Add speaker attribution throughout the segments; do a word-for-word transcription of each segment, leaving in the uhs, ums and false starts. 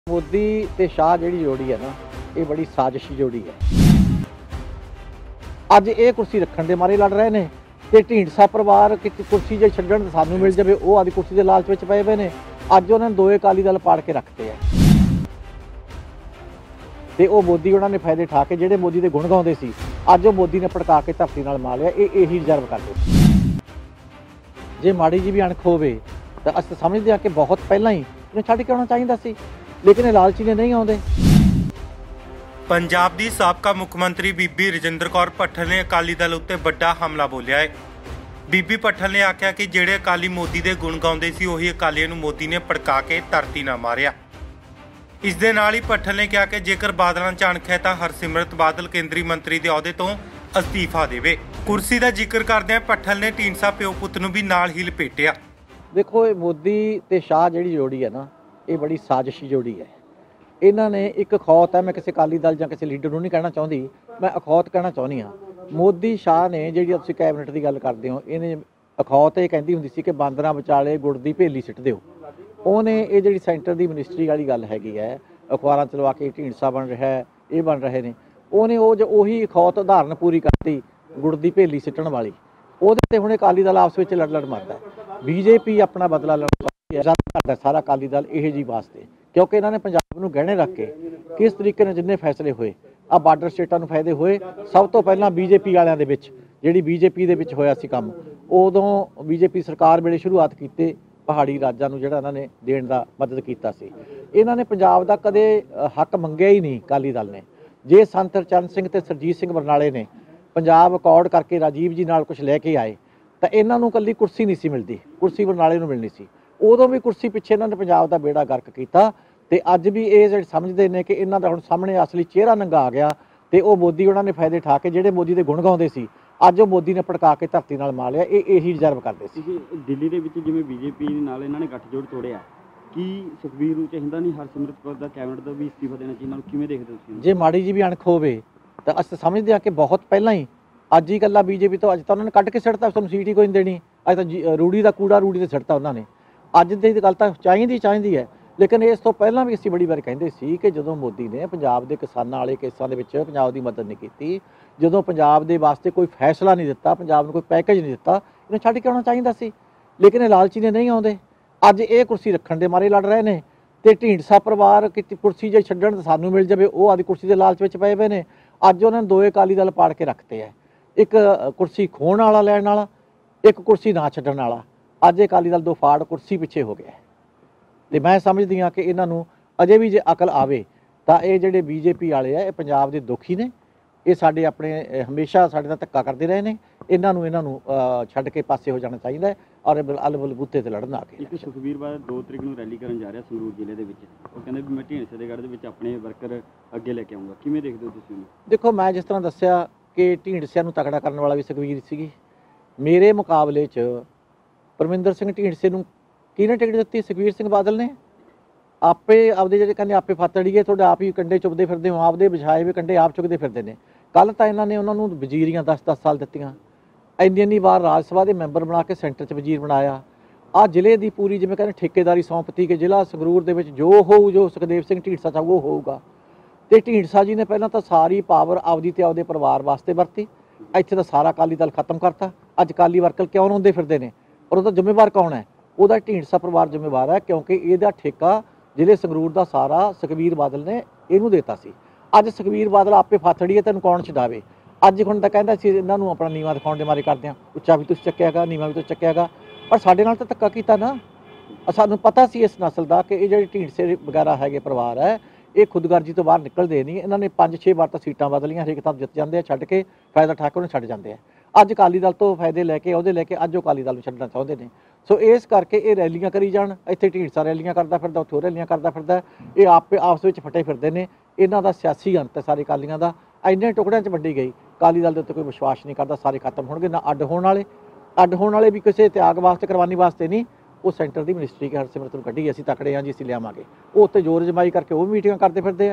Speaker 1: मोदी ते शाह जिहड़ी जोड़ी है ना, ये बड़ी साजिशी जोड़ी है। अज ये कुर्सी रखण दे मारे लड़ रहे ने ते ढींडसा परिवार कि कुर्सी जे छड्डण सानू मिल जाए वो आदि कुर्सी के लालच विच पए हुए ने। अज उन्होंने दोए अकाली दल पाड़ के रखते हैं ते वो मोदी उन्होंने फायदे उठा के जिहड़े मोदी के गुण गाउंदे सी अज वो मोदी ने भड़का के धरती नाल मार लिया। ये यही रिजर्व करते जे माड़ी जी भी अणख होवे तां असीं समझदे हां कि बहुत पहलां ही इन्हूं छड्ड के आउणा चाहीदा सी, लेकिन ये लालची ने नहीं आउंदे।
Speaker 2: पंजाब दी साबका मुख मंत्री बीबी रजिंदर कौर भट्टल ने अकाली दल उत्ते बड़ा हमला बोलिया है। बीबी भट्टल ने आख्या कि जिहड़े अकाली मोदी दे गुण गाउंदे सी उही अकालियां नूं मोदी ने भड़का के धरती ना मारिया। इस दे नाल ही भट्टल ने कहा कि जेकर बादलों च अणख है तां हरसिमरत बादल केंद्रीय मंत्री दे अहुदे तों अस्तीफा देवे। कुर्सी का जिक्र करदे भट्टल ने ढींडसा प्यो पुत नूं भी नाल ही लपेटिया।
Speaker 1: देखो ये मोदी ते शाह जिहड़ी जोड़ी है ना, ये बड़ी साजिशी जोड़ी है। इन्होंने एक अखौत है, मैं किसी अकाली दल या किसी लीडर नहीं कहना चाहती, मैं अखौत कहना चाहनी हाँ। मोदी शाह ने जी तुसीं कैबिनेट की गल करते हो, इन्हें अखौत ये कहती हुंदी सी कि बांदरां विचाले गुड़ की भेली सिट दिओ। उन्हें ये जी सेंटर की मिनिस्ट्री वाली गल हैगी है, अखबारां चलवा के ढींडसा बन रहा है, ये बन रहे हैं, उन्हें वो जो उही अखौत उदाहरण पूरी करती गुड़ की भेली सिटण वाली। ਉਹਦੇ हुणे अकाली दल आपस में लड़ लड़ मरता है। बीजेपी अपना बदला लेना करता सारा अकाली दल यह जी वास्ते, क्योंकि इन्होंने पंजाब नूं गहने रख के किस तरीके ने जिन्ने फैसले होए आ बार्डर स्टेटां नूं फायदे होए। सब तो पहला बीजेपी वालियां दे विच जिहड़ी बीजेपी दे विच होया सी काम, उदों बीजेपी सरकार वेले शुरुआत कीते पहाड़ी राज्यां नूं जिहड़ा इन्हां ने देण दा मदद कीता सी। इन्हां ने पंजाब दा कदे हक मंगिया ही नहीं अकाली दल ने। जे संत हरचंद सिंह ते सरजीत सिंह बरनाले ने पंजाब अकॉर्ड करके राजीव जी नाल कुछ लैके आए तो इन्हों कल्ली कुर्सी नहीं सी मिलती, कुर्सी बरनाले नूं मिलनी सी। उदों भी कुर्सी पिछे इन्होंने पंजाब का बेड़ा गर्क किया ते अज भी ये समझते हैं कि इन्हों का हुण सामने असली चेहरा नंगा आ गया तो वो मोदी उन्होंने फायदे उठा के जिहड़े मोदी के गुण गाउंदे सी अज वो मोदी ने भड़का के धरती नाल मार लिया। ये यही रिजर्व करते सी।
Speaker 3: दिल्ली दे विच जिवें बीजेपी नाल इन्होंने गठजोड़ तोड़िया कि सुखबीर नूं चाहीदा नहीं हरसिमरत कौर दा कैबिनेट दा भी इस्तीफा देना चाहिए, किवें देखदे तुसीं?
Speaker 1: जे माड़ी जी भी अणख होवे तां असीं समझदे हां कि बहुत पहलां ही अज ही कला बीजेपी तो अज तो उन्होंने कट के सिटता, तुहानूं सीट ही कोई नहीं देनी। अज तो रूड़ी का कूड़ा रूड़ी से सिटता उन्होंने। अज की गल तो चाहिए चाहिए है, लेकिन इस तो पहला भी असीं बड़ी बार कहते सी कि जो मोदी ने पंजाब के किसानों वाले केसां दे विच पंजाब की मदद नहीं की, जो पंजाब के वास्ते कोई फैसला नहीं दिता, पंजाब नूं कोई पैकेज नहीं दिता, इन्हें छड्ड के आउणा चाहिदा सी, लेकिन लालची ने नहीं आउंदे। अज ये कुर्सी रखण दे मारे लड़ रहे हैं ते ढींडसा परिवार कि कुर्सी जे छड्डण सानू मिल जाए वो आदि कुर्सी के लालच विच पए हुए ने। अज उन्होंने दोए अकाली दल पाड़ के रखते हैं, एक कुर्सी खोण वाला लैण वाला, एक कुर्सी ना छड्डण वाला। अज अकाली दल दो फाड़ कुर्सी पिछे हो गया है ते मैं समझदी हाँ कि इन्हों अजे भी जे अकल आवे तां ये जिहड़े बीजेपी वाले है ये पंजाब के दुखी ने, ये साडे अपने हमेशा साडे नाल धक्का करते रहे हैं। इन्हों इन्हों छड्ड के पासे हो जाना चाहिए और अल बलबूते ते लड़न आ के।
Speaker 3: एक सुखबीर बादल दो तरीक नूं रैली करन जा रहा संगरूर जिले दे विच, वो कहंदे भी मैं ढींडसे दे गढ़ दे विच अपने वर्कर अगे लैके आऊँगा, किवें देखदे हो तुसीं?
Speaker 1: देखो मैं जिस तरह दस्सिया कि ढींडसिਆਂ ਨੂੰ तगड़ा करने वाला भी सुखबीर सीगी। मेरे मुकाबले च परमिंदर सिंह ढींडसे ਨੂੰ किहने टिकट दित्ती? सुखबीर सिंह बादल ने। आपे आपदे ਜਿਹੜੇ ਕਹਿੰਦੇ आपे ਫਾਤੜੀਏ ਤੁਹਾਡੇ आप ही कंडे चुभदे फिरदे हो, आपदे ਵਿਛਾਏ ਵੀ कंडे आप चुगदे फिरदे ने। ਕੱਲ ਤਾਂ ਇਹਨਾਂ ਨੇ ਉਹਨਾਂ ਨੂੰ ਵਜ਼ੀਰੀਆਂ दस दस साल ਦਿੱਤੀਆਂ, ਇੰਨੀ ਇੰਨੀ ਵਾਰ ਰਾਜ ਸਭਾ ਦੇ ਮੈਂਬਰ ਬਣਾ ਕੇ ਸੈਂਟਰ 'ਚ ਵਜ਼ੀਰ ਬਣਾਇਆ। ਆ ਜ਼ਿਲ੍ਹੇ ਦੀ ਪੂਰੀ ਜਿਵੇਂ ਕਹਿੰਦੇ ਠੇਕੇਦਾਰੀ ਸੌਂਪਤੀ ਕਿ ਜ਼ਿਲ੍ਹਾ ਸੰਗਰੂਰ ਦੇ ਵਿੱਚ ਜੋ ਹੋਊ ਜੋ ਸੁਖਦੇਵ ਸਿੰਘ ਢੀਂਡਸਾ ਚਾਹੂ ਉਹ ਹੋਊਗਾ। ਤੇ ਢੀਂਡਸਾ ਜੀ ਨੇ ਪਹਿਲਾਂ ਤਾਂ ਸਾਰੀ ਪਾਵਰ ਆਪਦੀ ਤੇ ਆਪਦੇ ਪਰਿਵਾਰ ਵਾਸਤੇ ਵਰਤੀ, ਇੱਥੇ ਤਾਂ ਸਾਰਾ ਅਕਾਲੀ ਦਲ ਖਤਮ ਕਰਤਾ। ਅੱਜ ਅਕਾਲੀ ਵਰਕਰ ਕਿਉਂ ਰੋਂਦੇ ਫਿਰਦੇ ਨੇ ਔਰ ਉਹਦਾ ਜ਼ਿੰਮੇਵਾਰ ਕੌਣ ਹੈ? ਉਹਦਾ ਢੀਂਡਸਾ ਪਰਿਵਾਰ ਜ਼ਿੰਮੇਵਾਰ ਹੈ, ਕਿਉਂਕਿ ਇਹਦਾ ਠੇਕਾ ਜ਼ਿਲ੍ਹੇ ਸੰਗਰੂਰ ਦਾ ਸਾਰਾ ਸੁਖਬੀਰ ਬਾਦਲ ਨੇ ਇਹਨੂੰ ਦੇਤਾ ਸੀ। ਅੱਜ ਸੁਖਬੀਰ ਬਾਦਲ ਆਪੇ ਫਾਥੜੀਏ ਤੈਨੂੰ ਕੌਣ ਛਡਾਵੇ? ਅੱਜ ਹੁਣ ਤਾਂ ਕਹਿੰਦਾ ਸੀ ਇਹਨਾਂ ਨੂੰ ਆਪਣਾ ਨੀਵਾਂ ਦਿਖਾਉਣ ਦੇ ਮਾਰੇ ਕਰਦੇ ਹਾਂ, ਉੱਚਾ ਵੀ ਤੁਸੀਂ ਚੱਕਿਆਗਾ ਨੀਵਾਂ ਵੀ ਤੁਸੀਂ ਚੱਕਿਆਗਾ, ਪਰ ਸਾਡੇ ਨਾਲ ਤਾਂ ਧੱਕਾ ਕੀਤਾ ਨਾ। ਸਾਨੂੰ ਪਤਾ ਸੀ ਇਸ ਨਸਲ ਦਾ ਕਿ ਇਹ ਜਿਹੜੇ ਢੀਂਡਸੇ ਵਗੈਰਾ ਹੈਗੇ ਪਰਿਵਾਰ ਹੈ ਇਹ ਖੁਦਗਰਜੀ ਤੋਂ ਬਾਹਰ ਨਿਕਲਦੇ ਨਹੀਂ। ਇਹਨਾਂ ਨੇ ਪੰਜ ਛੇ ਵਾਰ ਤਾਂ ਸੀਟਾਂ ਬਦਲੀਆਂ, ਹਰੇਕ ਤਾਂ ਜਿੱਤ ਜਾਂਦੇ ਆ, ਛੱਡ ਕੇ ਫਾਇਦਾ ਠਾ ਕੇ ਉਹਨੂੰ ਛੱਡ ਜਾਂਦੇ ਆ। ਅੱਜ ਅਕਾਲੀ ਦਲ ਤੋਂ ਫਾਇਦੇ ਲੈ ਕੇ ਉਹਦੇ ਲੈ ਕੇ ਅੱਜ ਉਹ ਅਕਾਲੀ ਦਲ ਨੂੰ ਛੱਡਣਾ ਚਾਹੁੰਦੇ ਨੇ। ਸੋ ਇਸ ਕਰਕੇ ਇਹ ਰੈਲੀਆਂ ਕਰੀ ਜਾਣ, ਇੱਥੇ ਢੀਂਡਸਾ ਰੈਲੀਆਂ ਕਰਦਾ ਫਿਰਦਾ, ਉੱਥੇ ਰੈਲੀਆਂ ਕਰਦਾ ਫਿਰਦਾ, ਇਹ ਆਪੇ ਆਪਸ ਵਿੱਚ ਫਟੇ ਫਿਰਦੇ ਨੇ। ਇਹਨਾਂ ਦਾ ਸਿਆਸੀ ਅੰਤ ਹੈ ਸਾਰੇ ਅਕਾਲੀਆਂ ਦਾ, ਇੰਨੇ ਟੁਕੜਿਆਂ 'ਚ ਵੰਡੀ ਗਈ। ਅਕਾਲੀ ਦਲ ਦੇ ਉੱਤੇ ਕੋਈ ਵਿਸ਼ਵਾਸ ਨਹੀਂ ਕਰਦਾ, ਸਾਰੇ ਖਤਮ ਹੋਣਗੇ। ਨਾ ਅੱਡ ਹੋਣ ਵਾਲੇ, ਅੱਡ ਹੋਣ ਵਾਲੇ ਵੀ ਕਿਸੇ ਤਿਆਗ ਵਾਸਤੇ ਕੁਰਬਾਨੀ ਵਾਸਤੇ ਨਹੀਂ। ਉਹ ਸੈਂਟਰ ਦੀ ਮਿਨਿਸਟਰੀ ਹਰਸਿਮਰਤ ਨੂੰ ਕੱਢੀ, ਅਸੀਂ ਤਕੜੇ ਹਾਂ ਜੀ, ਅਸੀਂ ਲਿਆਵਾਂਗੇ। ਉਹ ਉੱਤੇ ਜ਼ੋਰ ਜਮਾਈ ਕਰਕੇ ਉਹ ਮੀਟਿੰਗਾਂ ਕਰਦੇ ਫਿਰਦੇ ਆ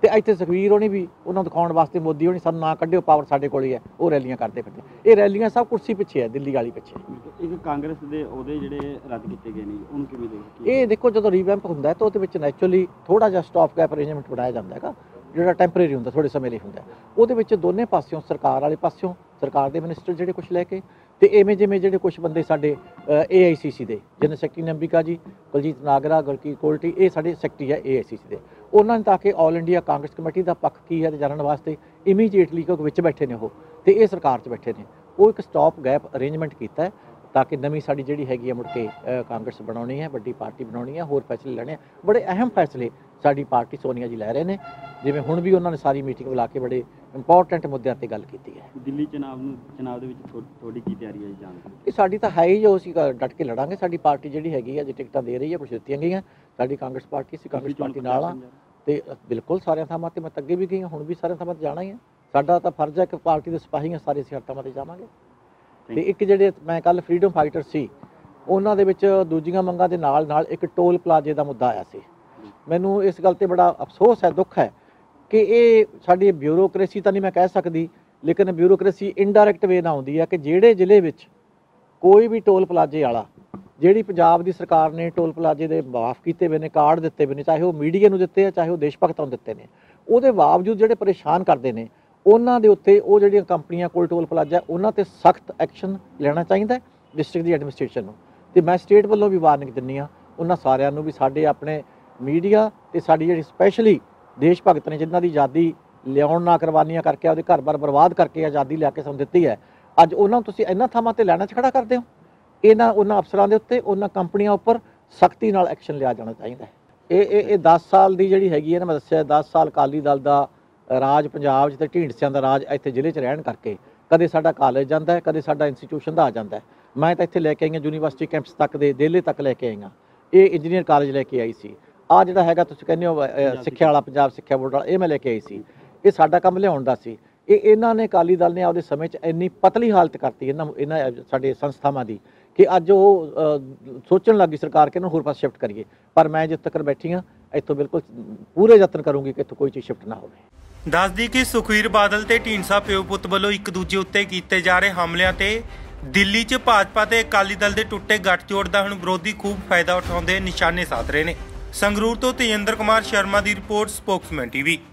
Speaker 1: ਤੇ ਇੱਥੇ ਸੁਖਬੀਰ ਹੋਣੀ ਵੀ ਉਹਨਾਂ ਨੂੰ ਦਿਖਾਉਣ ਵਾਸਤੇ ਮੋਦੀ ਹੋਣੀ ਸਾਨੂੰ ਨਾ ਕੱਢਿਓ ਪਾਵਰ ਸਾਡੇ ਕੋਲ ਹੀ ਹੈ, ਉਹ ਰੈਲੀਆਂ ਕਰਦੇ ਫਿਰਦੇ। ਇਹ ਰੈਲੀਆਂ ਸਭ ਕੁਰਸੀ ਪਿੱਛੇ ਹੈ, ਦਿੱਲੀ ਵਾਲੀ ਪਿੱਛੇ।
Speaker 3: ਇੱਕ ਕਾਂਗਰਸ ਦੇ ਉਹਦੇ ਜਿਹੜੇ ਰੱਦ ਕੀਤੇ ਗਏ ਨੇ ਉਹਨੂੰ ਕਿਵੇਂ ਦੇਖਦੇ?
Speaker 1: ਇਹ ਦੇਖੋ ਜਦੋਂ ਰੀਵੈਂਪ ਹੁੰਦਾ ਹੈ ਤਾਂ ਉਹਦੇ ਵਿੱਚ ਨੈਚੁਰਲੀ ਥੋੜਾ ਜਿਹਾ ਸਟਾਪ ਗੈਪ ਅਰੇਂਜਮੈਂਟ ਬਣਾਇਆ ਜਾਂਦਾ ਹੈਗਾ, ਜਿਹੜਾ ਟੈਂਪਰੇਰੀ ਹੁੰਦਾ, ਥੋੜੇ ਸਮੇਂ ਲਈ ਹੁੰਦਾ। ਉਹਦੇ ਵਿੱਚ ਦੋਨੇ ਪਾਸਿਓਂ, ਸਰਕਾਰ ਵਾਲੇ ਪਾਸਿਓਂ, ਸਰਕਾਰ ਦੇ ਮਿਨਿਸਟਰ ਜਿਹੜੇ ਕੁਝ ਲੈ ਕੇ, ਤੇ ਐਵੇਂ ਜਿਵੇਂ ਜਿਹੜੇ ਕੁਝ ਬੰਦੇ ਸਾਡੇ ਏ ਆਈ ਸੀ ਸੀ ਦੇ ਜਨਰਲ ਸੈਕਟਰੀ ਨੇ ਅੰਬਿਕਾ ਜੀ, ਕੁਲਜੀਤ ਨਾਗਰਾ, ਗੁਰਕੀਰਤ ਕੋਲਟੀ, ਇਹ ਸਾਡੇ ਸੈਕਟਰੀ ਹੈ ਏ ਆਈ ਸੀ ਸੀ ਦੇ, ਉਹਨਾਂ ਨੇ ਤਾਂ ਕਿ ਆਲ ਇੰਡੀਆ ਕਾਂਗਰਸ ਕਮੇਟੀ ਦਾ ਪੱਖ ਕੀ ਹੈ ਤੇ ਜਾਣਨ ਵਾਸਤੇ ਇਮੀਡੀਏਟਲੀ ਕਿਉਂਕਿ ਵਿੱਚ ਬੈਠੇ ਨੇ ਉਹ, ਤੇ ਇਹ ਸਰਕਾਰ 'ਚ ਬੈਠੇ ਨੇ, ਉਹ ਇੱਕ ਸਟਾਪ ਗੈਪ ਅਰੇਂਜਮੈਂਟ ਕੀਤਾ ਹੈ ਤਾਂ ਕਿ ਨਵੀਂ ਸਾਡੀ ਜਿਹੜੀ ਹੈਗੀ ਹੈ ਮੁੜ ਕੇ ਕਾਂਗਰਸ ਬਣਾਉਣੀ ਹੈ, ਵੱਡੀ ਪਾਰਟੀ ਬਣਾਉਣੀ ਹੈ, ਹੋਰ ਫੈਸਲੇ ਲੈਣੇ ਆ। ਬੜੇ ਅਹਿਮ ਫੈਸਲੇ ਸਾਡੀ ਪਾਰਟੀ ਸੋਨੀਆ ਜੀ ਲੈ ਰਹੇ ਨੇ, ਜਿਵੇਂ ਹੁਣ ਵੀ ਉਹਨਾਂ ਨੇ ਸਾਰੀ ਮੀਟਿੰਗ ਬੁਲਾ ਕੇ ਬੜੇ ਇੰਪੋਰਟੈਂਟ ਮੁੱਦਿਆਂ ਤੇ ਗੱਲ ਕੀਤੀ ਹੈ।
Speaker 3: ਦਿੱਲੀ ਚੁਣਾਵ ਨੂੰ ਚੁਣਾਵ ਦੇ ਵਿੱਚ ਤੁਹਾਡੀ ਕੀ ਤਿਆਰੀ ਹੈ ਜੀ ਜਾਣ ਦੀ?
Speaker 1: ਇਹ ਸਾਡੀ ਤਾਂ ਹੈ ਹੀ, ਜੋ ਅਸੀਂ ਡਟ ਕੇ ਲੜਾਂਗੇ। ਸਾਡੀ ਪਾਰਟੀ ਜਿਹੜੀ ਹੈਗੀ ਹੈ ਜੇ ਟਿਕਟਾਂ ਦੇ ਰਹੀ ਹੈ, ਕੁਛ ਦਿੱਤੀਆਂ ਗਈਆਂ, ਸਾਡੀ ਕਾਂਗਰਸ ਪਾਰਟੀ, ਅਸੀਂ ਕਾਂਗਰਸ ਪਾਰਟੀ ਨਾਲ ਆ, ਤੇ ਬਿਲਕੁਲ ਸਾਰਿਆਂ ਥਾਵਾਂ ਤੇ ਮੈਂ ਅੱਗੇ ਵੀ ਗਈ ਹਾਂ, ਹੁਣ ਵੀ ਸਾਰਿਆਂ ਥਾਵਾਂ ਤੇ ਜਾਣਾ ਹੀ ਹੈ। ਸਾਡਾ ਤਾਂ ਫਰਜ਼ ਹੈ ਕਿ ਪਾਰਟੀ ਦੇ ਸਿਪਾਹੀ ਹਾਂ, ਸਾਰੇ ਅਸੀਂ ਹਰ ਥਾਵਾਂ ਤੇ ਜਾਵਾਂਗੇ। ਤੇ ਇੱਕ ਜਿਹੜੇ ਮੈਂ ਕੱਲ ਫਰੀडम ਫਾਈਟਰ ਸੀ, ਉਹਨਾਂ ਦੇ ਵਿੱਚ ਦੂਜੀਆਂ ਮੰਗਾਂ ਦੇ ਨਾਲ ਨਾਲ ਇੱਕ ਟੋਲ ਪਲਾਜ਼ੇ ਦਾ ਮੁੱਦਾ ਆਇਆ ਸੀ। ਮੈਨੂੰ ਇਸ ਗੱਲ ਤੇ ਬੜਾ ਅਫਸੋਸ ਹੈ, ਦੁੱਖ ਹੈ ਕਿ ਇਹ ਸਾਡੀ ਬਿਊਰੋਕ੍ਰੇਸੀ ਤਾਂ ਨਹੀਂ ਮੈਂ ਕਹਿ ਸਕਦੀ, ਲੇਕਿਨ ਬਿਊਰੋਕ੍ਰੇਸੀ ਇਨਡਾਇਰੈਕਟ ਵੇ ਨਾਲ ਆਉਂਦੀ ਹੈ ਕਿ ਜਿਹੜੇ ਜ਼ਿਲ੍ਹੇ ਵਿੱਚ ਕੋਈ ਵੀ ਟੋਲ ਪਲਾਜ਼ੇ ਵਾਲਾ, ਜਿਹੜੀ ਪੰਜਾਬ ਦੀ ਸਰਕਾਰ ਨੇ ਟੋਲ ਪਲਾਜ਼ੇ ਦੇ ਮਾਫ ਕੀਤੇ ਹੋਏ ਨੇ, ਕਾਰਡ ਦਿੱਤੇ ਹੋਏ ਨੇ, ਚਾਹੇ ਉਹ ਮੀਡੀਆ ਨੂੰ ਦਿੱਤੇ ਆ, ਚਾਹੇ ਉਹ ਦੇਸ਼ ਭਗਤਾਂ ਨੂੰ ਦਿੱਤੇ ਨੇ, ਉਹਦੇ ਬਾਵਜੂਦ ਜਿਹੜੇ ਪਰੇਸ਼ਾਨ ਕਰਦੇ ਨੇ, ਉਹਨਾਂ ਦੇ ਉੱਤੇ ਉਹ ਜਿਹੜੀਆਂ ਕੰਪਨੀਆਂ ਕੋਲ ਟੋਲ ਪਲਾਜ਼ਾ ਉਹਨਾਂ ਤੇ ਸਖਤ ਐਕਸ਼ਨ ਲੈਣਾ ਚਾਹੀਦਾ ਡਿਸਟ੍ਰਿਕਟ ਦੀ ਐਡਮਿਨਿਸਟ੍ਰੇਸ਼ਨ ਨੂੰ। ਤੇ ਮੈਂ ਸਟੇਟ ਵੱਲੋਂ ਵੀ ਵਾਰਨਿੰਗ ਦਿੰਦੀ ਹਾਂ ਉਹਨਾਂ ਸਾਰਿਆਂ ਨੂੰ ਵੀ, ਸਾਡੇ ਆਪਣੇ ਮੀਡੀਆ ਤੇ ਸਾਡੀ ਜਿਹੜੀ ਸਪੈਸ਼ਲੀ ਦੇਸ਼ ਭਗਤ ਨੇ, ਜਿਨ੍ਹਾਂ ਦੀ ਆਜ਼ਾਦੀ ਲਿਆਉਣ ਨਾ ਕੁਰਬਾਨੀਆਂ ਕਰਕੇ, ਆਪਦੇ ਘਰ-ਬਾਰ ਬਰਬਾਦ ਕਰਕੇ ਆਜ਼ਾਦੀ ਲਿਆ ਕੇ ਸਾਨੂੰ ਦਿੱਤੀ ਹੈ, ਅੱਜ ਉਹਨਾਂ ਨੂੰ ਤੁਸੀਂ ਇਹਨਾਂ ਥਾਵਾਂ ਤੇ ਲੈਣਾ 'ਚ ਖੜਾ ਕਰਦੇ ਹੋ। ਇਹਨਾਂ ਉਹਨਾਂ ਅਫਸਰਾਂ ਦੇ ਉੱਤੇ, ਉਹਨਾਂ ਕੰਪਨੀਆਂ ਉੱਪਰ ਸਖਤੀ ਨਾਲ ਐਕਸ਼ਨ ਲਿਆ ਜਾਣਾ ਚਾਹੀਦਾ ਹੈ। ਇਹ ਇਹ ਇਹ ਦਸ ਸਾਲ ਦੀ ਜਿਹੜੀ ਹੈਗੀ ਹੈ ਨਾ, ਮੈਂ ਦੱਸਿਆ ਦਸ ਸਾਲ ਅਕਾਲੀ ਦਲ ਦਾ ਰਾਜ ਪੰਜਾਬ 'ਚ ਤੇ ਢੀਂਡਸਿਆਂ ਦਾ ਰਾਜ ਇੱਥੇ ਜ਼ਿਲ੍ਹੇ 'ਚ ਰਹਿਣ ਕਰਕੇ, ਕਦੇ ਸਾਡਾ ਕਾਲਜ ਜਾਂਦਾ ਹੈ, ਕਦੇ ਸਾਡਾ ਇੰਸਟੀਟਿਊਸ਼ਨ ਦਾ ਆ ਜਾਂਦਾ ਹੈ। ਮੈਂ ਤਾਂ ਇੱਥੇ ਲੈ ਕੇ ਆਈਆਂ ਯੂਨੀਵਰਸਿਟੀ ਕੈਂਪਸ ਤੱਕ ਦੇ, ਦੇਲੇ ਤੱਕ ਲੈ ਕੇ ਆਈਆਂ, ਇਹ ਇੰਜੀਨੀਅਰ ਕਾਲਜ ਲੈ ਕੇ ਆਈ ਸੀ। ਆਹ ਜਿਹੜਾ ਹੈਗਾ ਤੁਸੀਂ ਕਹਿੰਦੇ ਹੋ ਸਿੱਖਿਆ ਵਾਲਾ, ਪੰਜਾਬ ਸਿੱਖਿਆ ਬੋਰਡ ਵਾਲਾ, ਇਹ ਮੈਂ ਲੈ ਕੇ ਆਈ ਸੀ। ਇਹ ਸਾਡਾ ਕੰਮ ਲਿਆਉਣ ਦਾ ਸੀ। ਇਹ ਇਹਨਾਂ ਨੇ ਅਕਾਲੀ ਦਲ ਨੇ ਆਪਦੇ ਸਮੇਂ 'ਚ ਇੰਨੀ ਪਤਲੀ ਹਾਲਤ ਕਰਤੀ ਇਹਨਾਂ ਇਹਨਾਂ ਸਾਡੇ ਸੰਸਥਾਵਾਂ ਦੀ ਕਿ ਅੱਜ ਉਹ ਸੋਚਣ ਲੱਗੀ ਸਰਕਾਰ ਕਿ ਇਹਨੂੰ ਹੋਰ ਪਾਸੇ ਸ਼ਿਫਟ ਕਰੀਏ। ਪਰ ਮੈਂ ਜਿੱਥੇ ਤੱਕ ਬੈਠੀ ਹਾਂ, ਇੱਥੋਂ ਬਿਲਕੁਲ ਪੂਰੇ ਯਤਨ ਕਰੂੰਗੀ ਕਿ ਇੱਥੋਂ ਕੋਈ ਚੀਜ਼ ਸ਼ਿਫਟ ਨਾ ਹੋਵੇ।
Speaker 2: ਦੱਸਦੀ ਕਿ ਸੁਖਬੀਰ ਬਾਦਲ ਤੇ ਢੀਂਡਸਾ ਪਿਓ ਪੁੱਤ ਵੱਲੋਂ ਇੱਕ ਦੂਜੇ ਉੱਤੇ ਕੀਤੇ ਜਾ ਰਹੇ ਹਮਲਿਆਂ ਤੇ ਦਿੱਲੀ 'ਚ ਭਾਜਪਾ ਤੇ ਅਕਾਲੀ ਦਲ ਦੇ ਟੁੱਟੇ ਗੱਠਜੋੜ ਦਾ ਹੁਣ ਵਿਰੋਧੀ ਖੂਬ ਫਾਇਦਾ ਉਠਾਉਂਦੇ ਨਿਸ਼ਾਨੇ ਸਾਧ ਰਹੇ ਨੇ। ਸੰਗਰੂਰ ਤੋਂ ਤੇਜਿੰਦਰ ਕੁਮਾਰ ਸ਼ਰਮਾ ਦੀ ਰਿਪੋਰਟ, ਸਪੋਕਸਮੈਨ ਟੀਵੀ।